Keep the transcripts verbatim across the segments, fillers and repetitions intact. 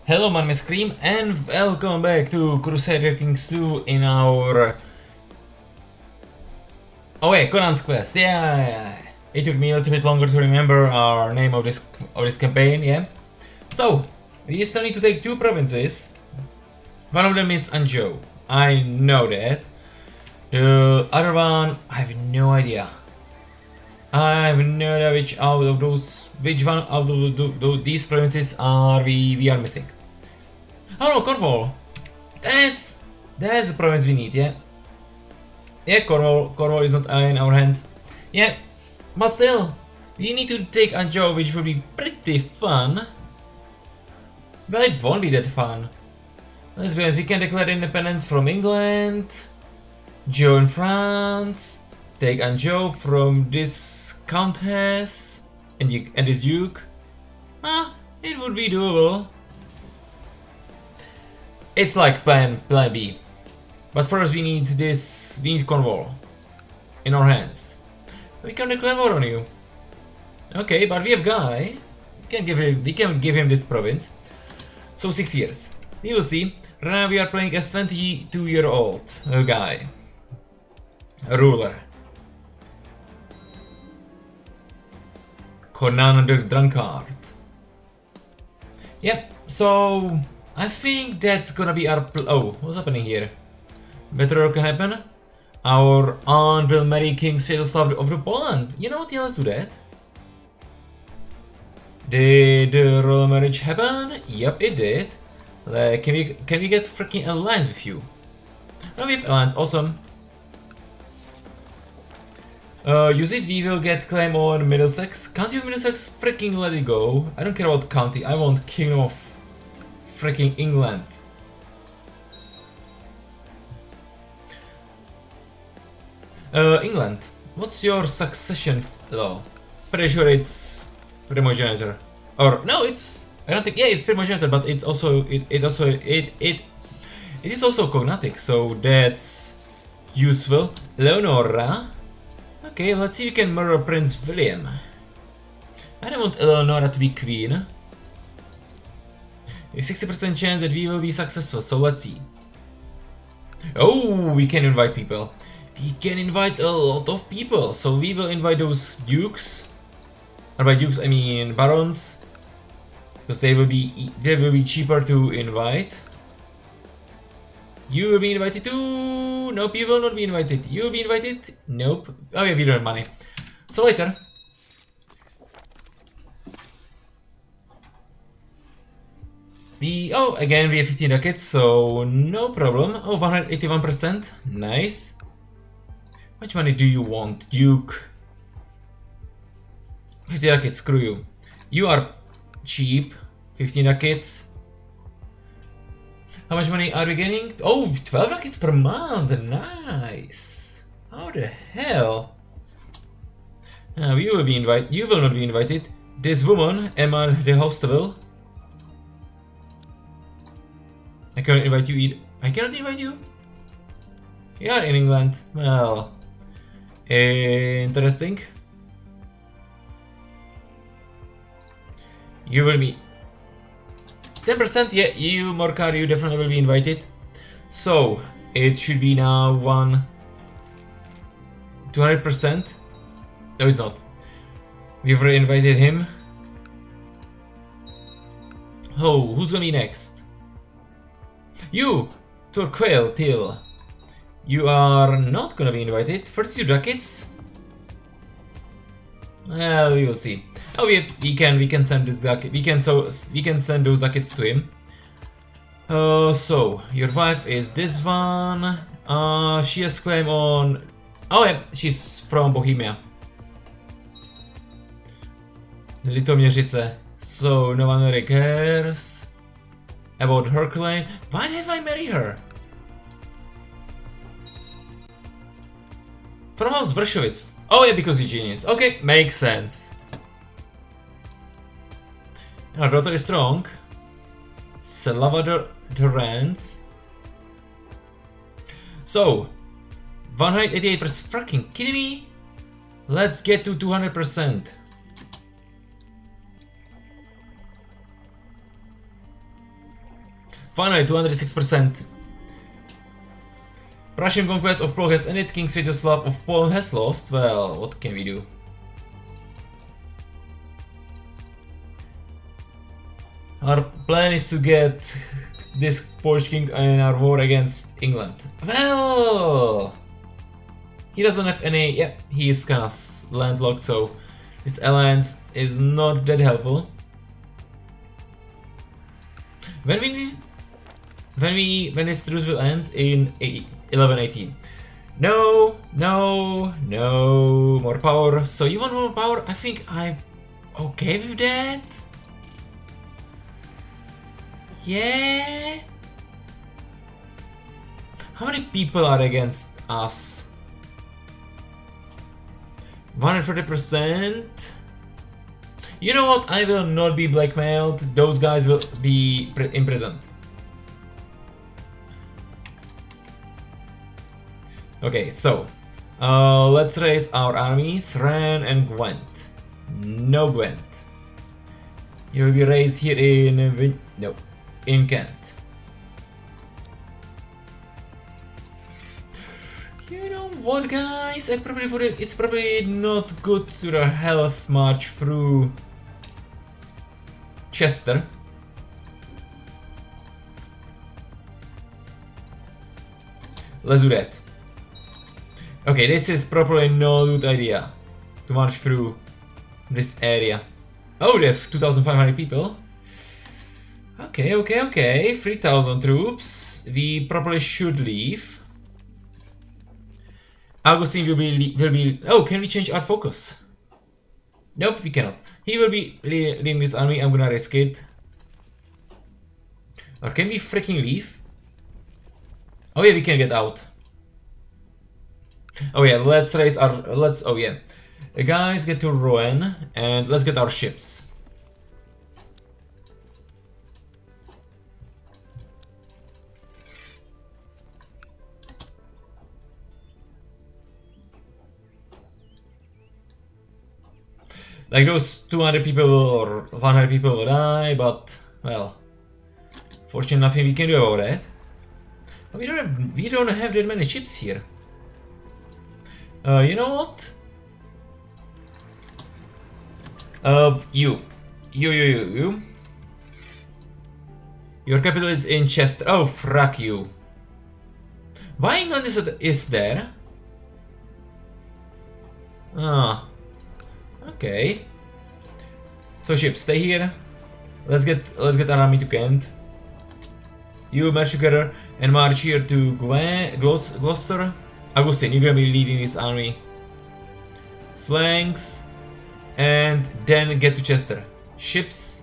Hello, my name is Cream and welcome back to Crusader Kings two in our... Oh wait, Conan's quest, yeah! It took me a little bit longer to remember our name of this of this campaign, yeah? So, we still need to take two provinces. One of them is Anjou, I know that. The other one, I have no idea. I have no idea which out of those, which one out of the, the, the, these provinces are we, we are missing. Oh no, Cornwall! That's, that's the province we need, yeah? Yeah, Cornwall, Cornwall is not in our hands. Yeah, but still, we need to take Anjou, which will be pretty fun. Well, it won't be that fun. Let's be honest, we can declare independence from England, join France, take Anjou from this countess and, you, and this duke. Ah, it would be doable. It's like plan, plan B. But first we need this, we need Cornwall in our hands. We can declare war on you. Okay, but we have Guy. We can give him, we can give him this province. So six years. We will see. Right now we are playing as twenty-two year old a guy. A ruler. Konan the drunkard. Yep, so I think that's gonna be our pl- oh, what's happening here? Better can happen. Our aunt will marry King Succesfull of the Poland. You know what, yeah, let's do that. Did the royal marriage happen? Yep, it did. Like, can we can we get freaking alliance with you? No, we have alliance, awesome. Uh, use it, we will get claim on Middlesex. County of Middlesex, freaking let it go. I don't care about county, I want Kingdom of freaking England. Uh, England, what's your succession law? Pretty sure it's primogeniture. Or, no, it's, I don't think, yeah, it's primogeniture, but it's also, it, it also, it, it, it is also cognatic, so that's useful. Leonora. Okay, let's see if we can murder Prince William. I don't want Eleonora to be queen. A sixty percent chance that we will be successful, so let's see. Oh, we can invite people. We can invite a lot of people, so we will invite those dukes. Or by dukes, I mean barons. Because they will be, they will be cheaper to invite. You will be invited too. Nope, you will not be invited. You will be invited? Nope. Oh yeah, we don't have money. So later. We, oh, again we have fifteen ducats, so no problem. Oh, one hundred eighty-one percent. Nice. How much money do you want, Duke? fifty ducats, screw you. You are cheap. fifteen ducats. How much money are we getting? Oh, twelve ducats per month. Nice. How the hell? Now you will be invited. You will not be invited. This woman, Emma the Hostable. I cannot invite you either. I cannot invite you? You are in England. Well, interesting. You will be ten percent, yeah, you, Morcar, you definitely will be invited. So, it should be now one... two hundred percent? No, it's not. We've already invited him. Oh, who's gonna be next? You, Torquail Till. You are not gonna be invited. thirty-two ducats? Well, we will see. Oh, we have, we can we can send this ducat. We can so we can send those ducats to him. Uh, so your wife is this one. Uh, she has claim on. Oh yeah, she's from Bohemia. Litoměřice. So no one really cares about her claim. Why have I married her? From House Vršovic. Oh yeah, because he's genius. Okay, makes sense. Our daughter is strong. Salvador Durant. So, one hundred eighty-eight percent. Fucking kidding me? Let's get to two hundred percent. Finally, two hundred six percent. Prussian conquest of Prague has ended. King Sviatoslav of Poland has lost. Well, what can we do? Our plan is to get this Polish king in our war against England. Well, he doesn't have any. Yeah, he is kind of landlocked, so his alliance is not that helpful. When we need, when we when this truce will end in eleven eighteen. No, no, no more power. So you want more power? I think I'm okay with that. Yeah. How many people are against us? one hundred forty percent. You know what? I will not be blackmailed. Those guys will be imprisoned. Okay, so uh, let's raise our armies. Ren and Gwent. No Gwent. You will be raised here in Vin no in Kent. You know what, guys? I probably put it. It's probably not good to the health march through Chester. Let's do that. Okay, this is probably no good idea to march through this area. Oh, they have two thousand five hundred people. Okay, okay, okay. three thousand troops. We probably should leave. Augustine will be will be. Oh, can we change our focus? Nope, we cannot. He will be leading this army. I'm gonna risk it. Or can we freaking leave? Oh yeah, we can get out. Oh yeah, let's raise our. Let's. Oh yeah, guys, get to Rouen and let's get our ships. Like those two hundred people or one hundred people will die, but well, fortunately nothing we can do about that. We don't have, we don't have that many ships here. Uh, you know what? Uh, you, you, you, you, you. Your capital is in Chester. Oh, frack you. Why England is is there? Ah. Okay. So ships, stay here. Let's get let's get our army to Kent. You march together and march here to Gloucester. Gloucester. Augustine, you're gonna be leading this army. Flanks, and then get to Chester. Ships.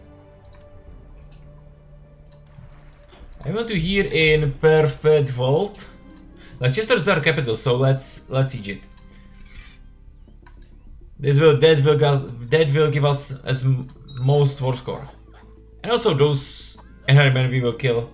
I want to here in perfect vault. Like Chester is our capital, so let's let's siege it. This will that will that will give us as most war score, and also those enhancement we will kill.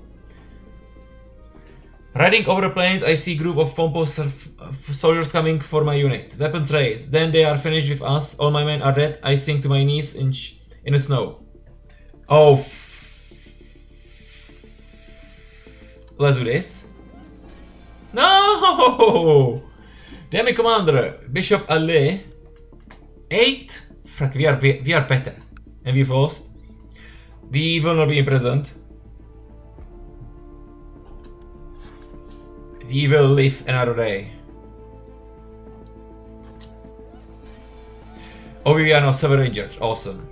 Riding over the plains, I see group of pompous soldiers coming for my unit. Weapons raised. Then they are finished with us. All my men are dead. I sink to my knees in sh in the snow. Oh, f let's do this. No, damn it, commander, Bishop Ali. Eight? Frack, we are we are better, and we've lost. We will not be imprisoned. We will live another day. Oh, we are now severely injured. Awesome.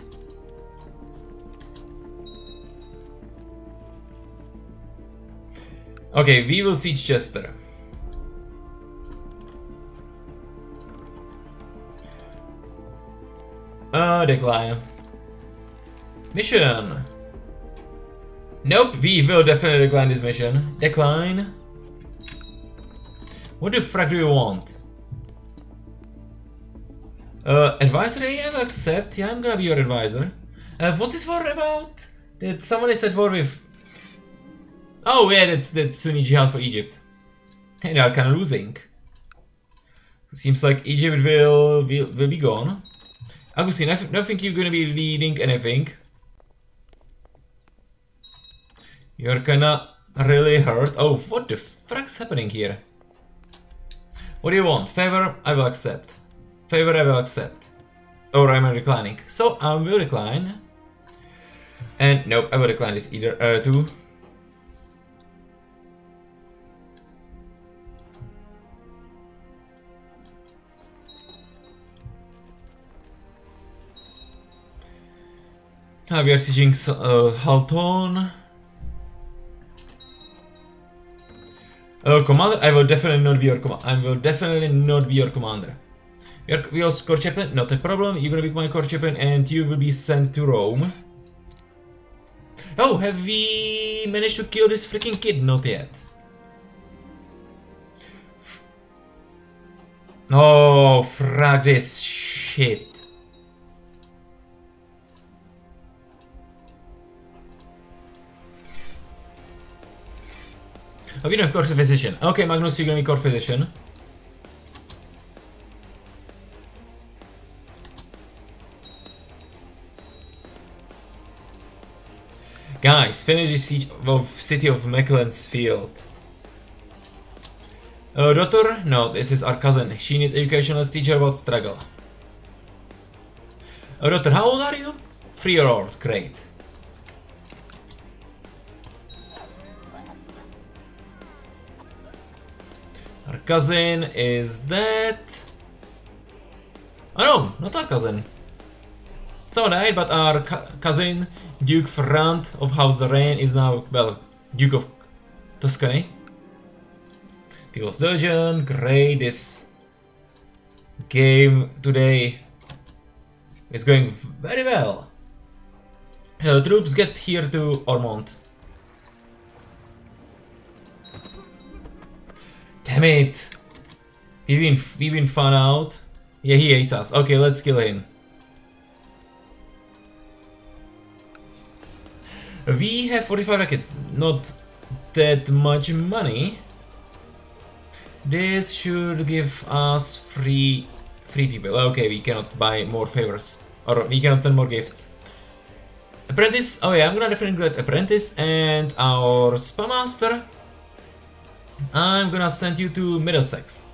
Okay, we will siege Chester. Uh, decline. Mission. Nope, we will definitely decline this mission. Decline. What the frack do you want? Uh, advisory, I will accept. Yeah, I'm gonna be your advisor. Uh, what's this war about? That someone is at war with... Oh yeah, that's, that's Sunni Jihad for Egypt. And they are kinda losing. Seems like Egypt will, will, will be gone. Augustine, I don't think you're gonna be leading anything. You're kinda really hurt. Oh, what the frack's happening here? What do you want? Favor? I will accept. Favor? I will accept. Or I'm declining. So I will decline. And nope, I will decline this either uh, too. Now we are sieging uh, Halton. Uh, commander, I will definitely not be your commander. I will definitely not be your commander. You're, you're core chaplain, not a problem. You're gonna be my core chaplain, and you will be sent to Rome. Oh, have we managed to kill this freaking kid? Not yet. Oh, frag this shit. Oh, we don't have core physician. Okay, Magnus, you're gonna be core physician. Guys, finish the siege of city of Macclesfield. Uh, daughter? No, this is our cousin. She needs education. Let's teach her about struggle. Uh, daughter, how old are you? Three year old. Great. Our cousin is that. Oh no, not our cousin. Someone died, but our cu cousin, Duke Frant of House Lorraine, is now, well, Duke of Tuscany. He was surgeon. Great. This game today is going very well. Uh, troops get here to Ormond. Damn it! We've been we've been found out. Yeah, he hates us. Okay, let's kill him. We have forty-five rackets, not that much money. This should give us free free people. Okay, we cannot buy more favors, or we cannot send more gifts. Apprentice. Oh yeah, I'm gonna definitely get apprentice and our spam master. I'm gonna send you to Middlesex.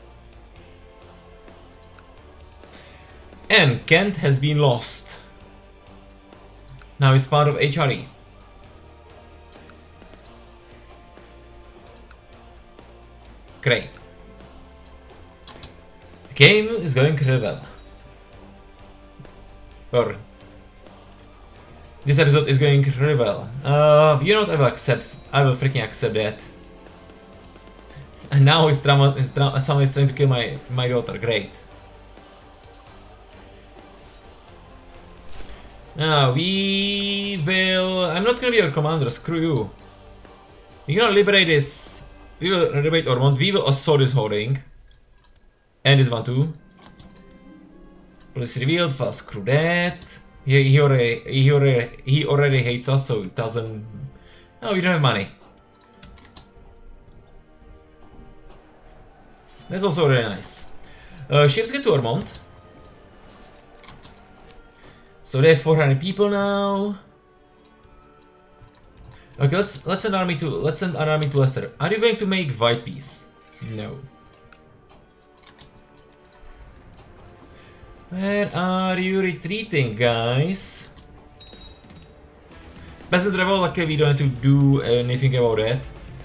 And Kent has been lost. Now he's part of H R E. Great. The game is going really well. Or this episode is going really well. Uh, you know what? I will accept. I will freaking accept that. And now he's trauma, he's tra someone is trying to kill my my daughter. Great. Now we will. I'm not gonna be your commander. Screw you. We're gonna liberate this. We will liberate Ormond. We will assault this hoarding. And this one too. Police revealed. Well, screw that. He he already he already he already hates us, so it doesn't. Oh, we don't have money. That's also really nice. Uh, ships get to Ormond. So they have four hundred people now. Okay, let's let's send army to let's send an army to Leicester. Are you going to make white peace? No. Where are you retreating, guys? Peasant revolt. Luckily, we don't have to do anything about that.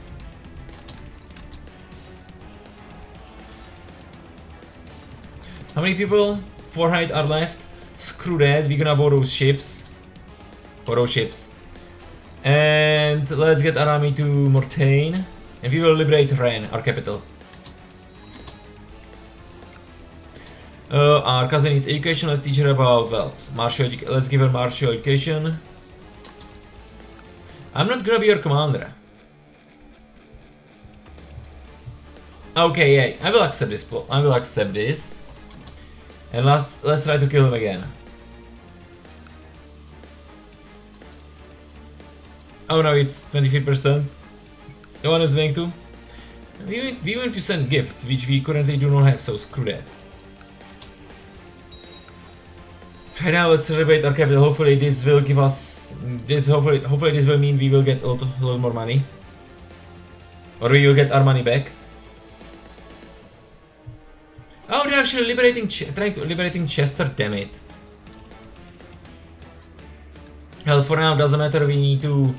How many people? four hundred are left. Screw that, we're gonna borrow ships. Borrow ships. And let's get our army to Mortain. And we will liberate Rennes, our capital. Uh, our cousin needs education, let's teach her about, well, martial education. Let's give her martial education. I'm not gonna be your commander. Okay, yeah, I will accept this plot. I will accept this. And let's let's try to kill him again. Oh no, it's twenty-three percent. No one is willing to. We we want to send gifts, which we currently do not have, so screw that. Right now, let's celebrate our capital. Hopefully, this will give us. This hopefully, hopefully this will mean we will get a lot, a lot more money, or we will get our money back. Oh, they're actually liberating, Ch trying to liberating Chester. Damn it. Well, for now, doesn't matter. We need to.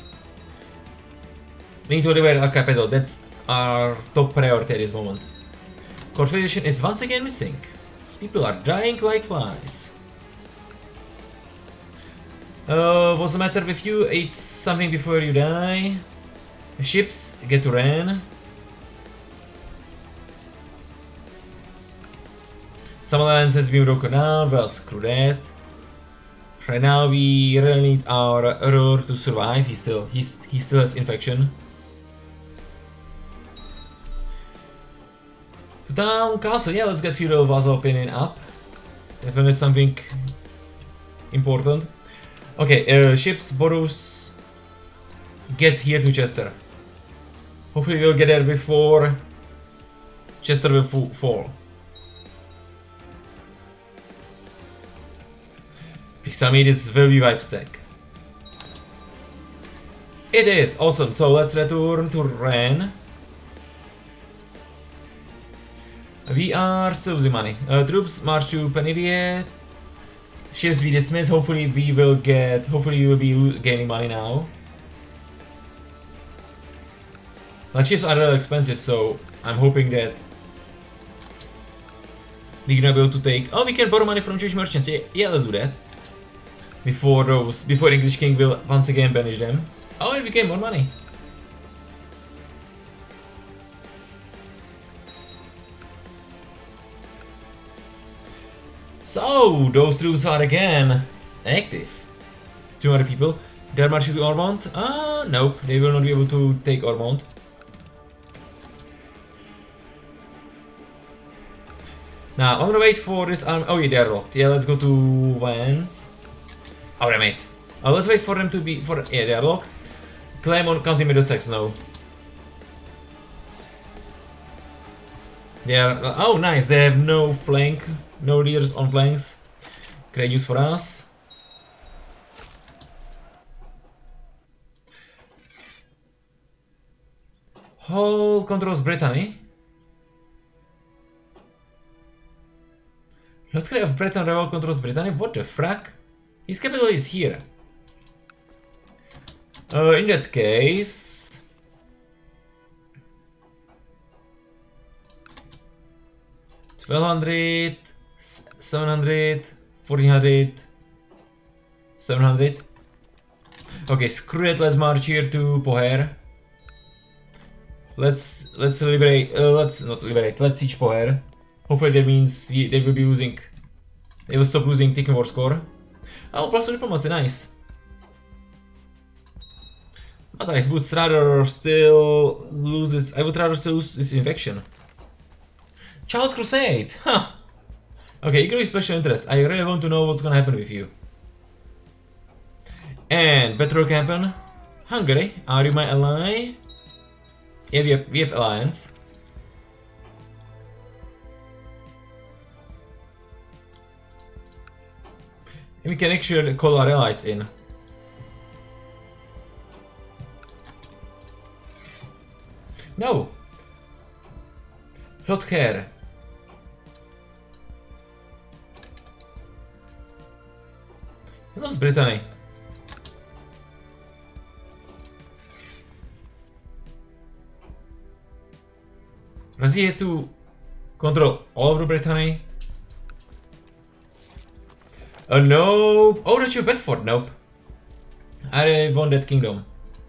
We need to liberate our capital. That's our top priority at this moment. Confederation is once again missing. These people are dying like flies. Uh, what's the matter with you? Eat something before you die. Ships get to Ren. Some alliance has been broken down. Well, screw that. Right now we really need our Aurora to survive. He still he's he still has infection. To town castle. Yeah, let's get feudal vassal opinion up. Definitely something important. Okay, uh, ships, Boros, get here to Chester. Hopefully we'll get there before Chester will fall. Please tell me this will be wipe stack. It is, awesome, so let's return to Ren. We are still losing money. Uh, troops march to Penivie. Ships be dismissed. Hopefully we will get. Hopefully we will be gaining money now. Like ships are really expensive, so I'm hoping that we're gonna be able to take. Oh, we can borrow money from Jewish merchants. Yeah, yeah, let's do that. Before those, before English King will once again banish them. Oh, and we gain more money. So, those troops are again active. two hundred people. They're marching to Ormond. Ah, uh, nope, they will not be able to take Ormond. Now, I'm gonna wait for this army. Oh, yeah, they're locked. Yeah, let's go to Vance. Oh, damn it. Oh, let's wait for them to be. For Yeah, they're locked. Claim on County Middlesex now. They are. Oh, nice. They have no flank. No leaders on flanks. Great news for us. Hull controls Brittany. Lord of Breton Revolt controls Brittany. What the frack? His capital is here. Uh, in that case. twelve hundred. seven hundred, fourteen hundred, seven hundred. Okay, screw it. Let's march here to Poher. Let's let's liberate. Uh, let's not liberate. Let's siege Poher. Hopefully that means we, they will be losing. They will stop losing Ticking War score. Oh, plus diplomacy, nice. But I would rather still lose this. I would rather still lose this infection. Child's Crusade. Huh. Okay, economic special interest. I really want to know what's gonna happen with you. And Petrol Campaign. Hungary, are you my ally? Yeah, we have we have alliance. And we can actually call our allies in. No. Flotker. He lost Brittany. Was he to control all over Brittany? Oh no! Oh, that's your Bedford. Nope. I won that kingdom.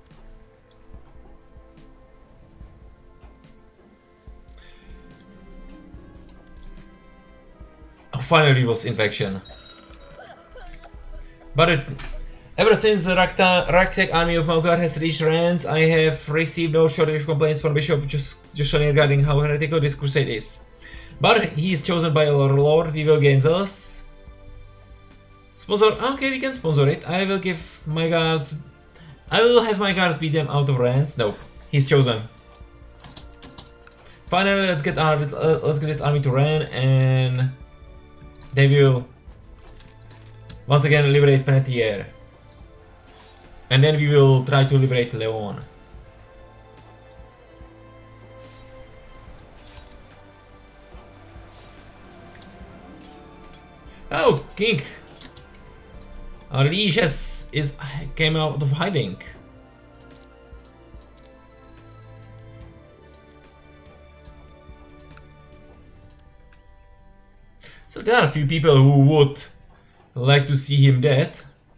Oh, finally was infection. But it, ever since the Ragtag army of Malgar has reached Rennes, I have received no shortage of complaints from Bishop Joshua regarding how heretical this crusade is. But he is chosen by our lord, we will gain zealous. Sponsor, okay, we can sponsor it. I will give my guards, I will have my guards beat them out of Rennes. Nope, he's chosen. Finally, let's get our, uh, let's get this army to Rennes, and they will Once again, liberate Penetier. And then we will try to liberate Leon. Oh, King! Our liege is, is came out of hiding. So there are a few people who would like to see him dead.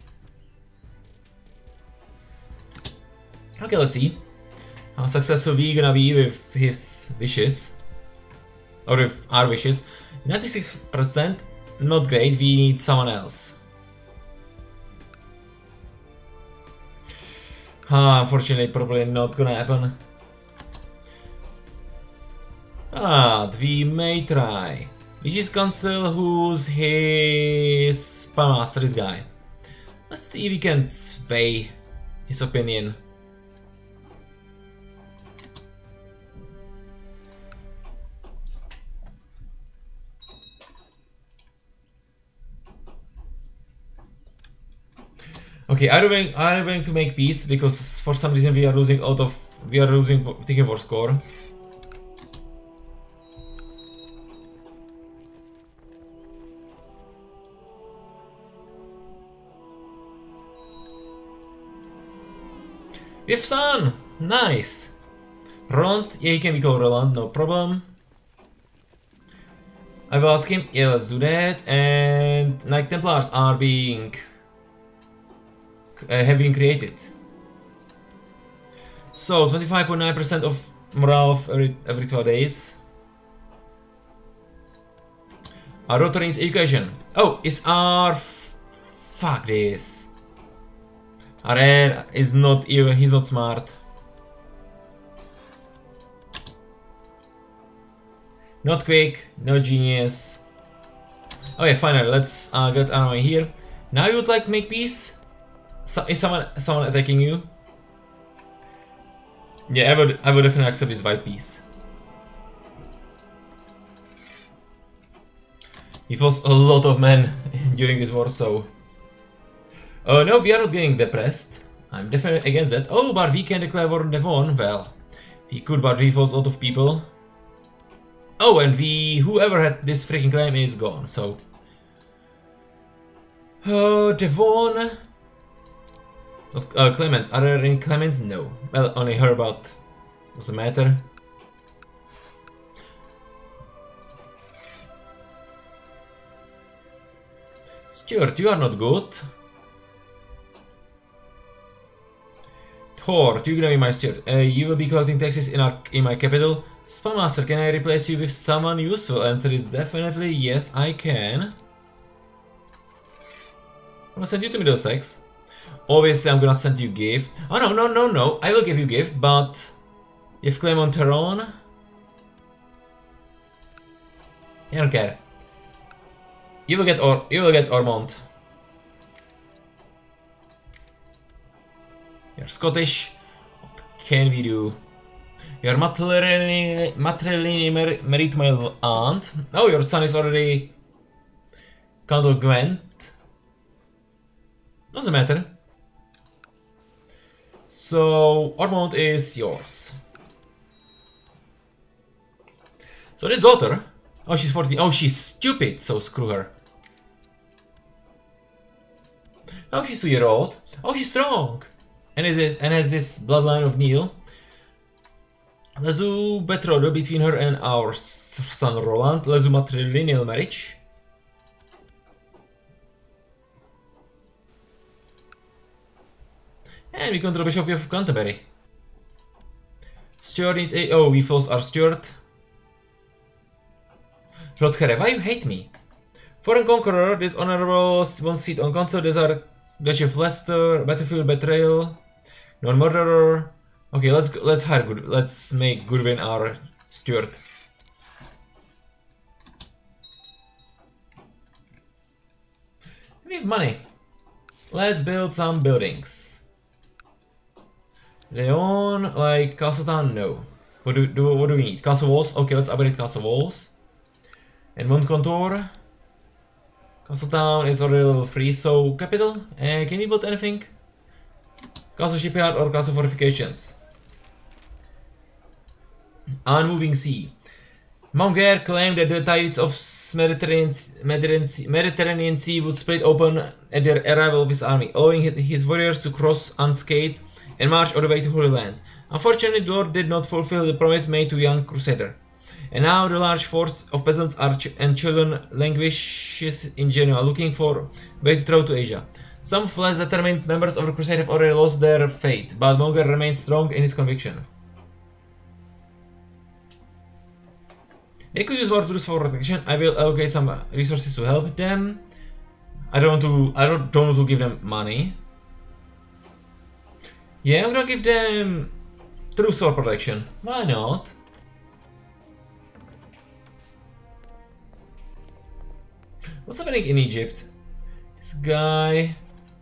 Okay, let's see how successful we gonna be with his wishes. Or with our wishes. ninety-six percent, not great, we need someone else. Ah, unfortunately, probably not gonna happen. But we may try. Lige's Council, who's his spell master, this guy. Let's see if we can sway his opinion. Okay, are we going, are we going to make peace? Because for some reason we are losing out of we are losing taking for score. We have son! Nice! Roland? Yeah, he can be called Roland, no problem. I will ask him, yeah, let's do that. And Knight Templars are being uh, have been created. So twenty-five point nine percent of morale of every every two days. Our daughter needs education. Oh, is our f fuck this. Our heir is not even, he's not smart. Not quick, no genius. Okay, finally, let's uh, get army here. Now you would like to make peace? So, is someone someone attacking you? Yeah, I would I would definitely accept this white peace. He lost a lot of men during this war, so. Oh uh, no, we are not getting depressed. I'm definitely against that. Oh, but we can declare war on Devon. Well, we could, but we lost a lot of people. Oh, and we, whoever had this freaking claim is gone, so. Oh, uh, Devon. Uh, Clements, are there any Clements? No. Well, only her, but doesn't matter. Stuart, you are not good. Thor, you're gonna be my steward. Uh, you will be collecting taxes in our in my capital. Spellmaster, can I replace you with someone useful? Answer is definitely yes, I can. I'm gonna send you to Middlesex. Obviously, I'm gonna send you gift. Oh no, no, no, no! I will give you gift, but if claim on Tyrone, I don't care. You will get or you will get Ormond. You're Scottish. What can we do? You're matrilineally matrilineally married to my aunt. Oh, your son is already Count of Gwent. Doesn't matter. So Ormond is yours. So this daughter. Oh, she's fourteen. Oh, she's stupid. So screw her. Oh, she's two year old. Oh, she's strong. And has this, and has this bloodline of Neil. Let's do betrothal between her and our son Roland. Let's do matrilineal marriage. And we control Bishop of Canterbury. Stuart needs a. Oh, we false our Stuart. Lothere, why you hate me? Foreign Conqueror, this honorable one seat on council. These are Duchy of Leicester, Battlefield Betrayal. Non-murderer. Okay, let's let's hire good. Let's make Goodwin our steward. We have money. Let's build some buildings. Leon, like Castletown, no. What do, do what do we need? Castle walls. Okay, let's upgrade castle walls. And Montcontour. Castle Town is already level three, so capital. Uh, can we build anything? Castle Shipyard or Castle Fortifications? Unmoving Sea. Monger claimed that the tides of Mediterranean, Mediterranean, Mediterranean Sea would split open at their arrival of his army, allowing his, his warriors to cross unscathed and march all the way to Holy Land. Unfortunately, the Lord did not fulfill the promise made to young Crusader. And now the large force of peasants are ch and children languishes in Genoa, looking for a way to travel to Asia. Some less determined members of the Crusade have already lost their faith, but Monger remains strong in his conviction. They could use more troops for protection. I will allocate some resources to help them. I don't want to. I don't, don't want to give them money. Yeah, I'm gonna give them troops for protection. Why not? What's happening in Egypt? This guy.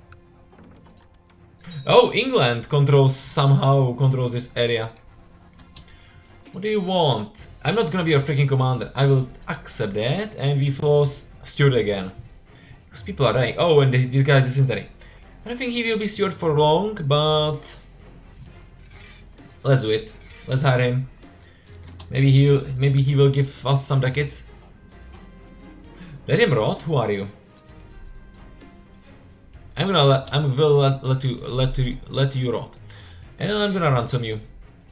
Oh, England controls somehow controls this area. What do you want? I'm not gonna be your freaking commander. I will accept that, and we force steward again. Because people are dying. Oh, and this, this guy is dysentery. I don't think he will be steward for long, but let's do it. Let's hire him. Maybe he'll maybe he will give us some ducats. Let him rot. Who are you? I'm gonna let I'm will let, let you let you let you rot, and I'm gonna ransom you.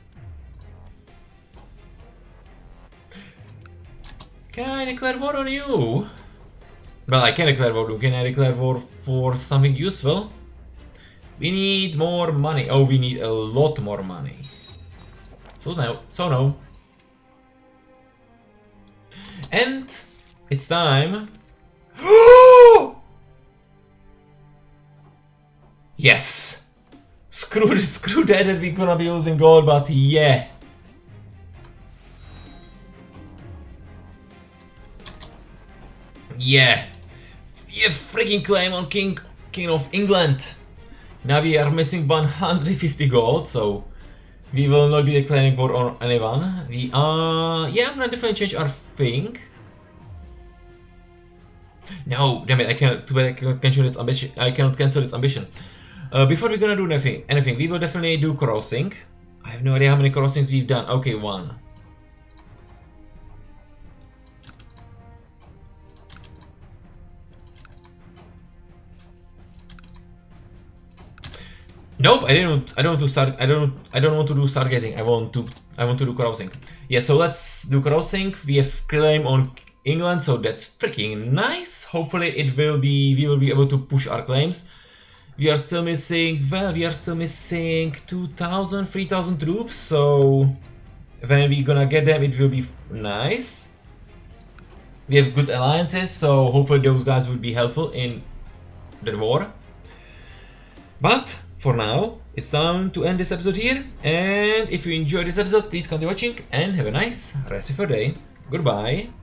Can I declare war on you? Well, I can declare war. Can I declare war for something useful? We need more money. Oh, we need a lot more money. So no, so no. And it's time. Yes. Screw screw that that we're gonna be using gold, but yeah. Yeah, we have freaking claim on King King of England. Now we are missing one hundred fifty gold, so we will not be declaring war on anyone. We are, yeah, I'm gonna definitely change our thing. No, damn it! I cannot. Too bad I cannot cancel this ambition. I cannot cancel this ambition. Uh, before we're gonna do anything, anything, we will definitely do crossing. I have no idea how many crossings we've done. Okay, one. Nope, I didn't. I don't want to start. I don't. I don't want to do stargazing. I want to. I want to do crossing. Yeah, so let's do crossing. We have claim on England, so that's freaking nice. Hopefully, it will be. We will be able to push our claims. We are still missing. Well, we are still missing two thousand, three thousand troops. So when we're gonna get them, it will be nice. We have good alliances, so hopefully those guys will be helpful in the war. But for now, it's time to end this episode here, and if you enjoyed this episode, please continue watching and have a nice rest of your day. Goodbye.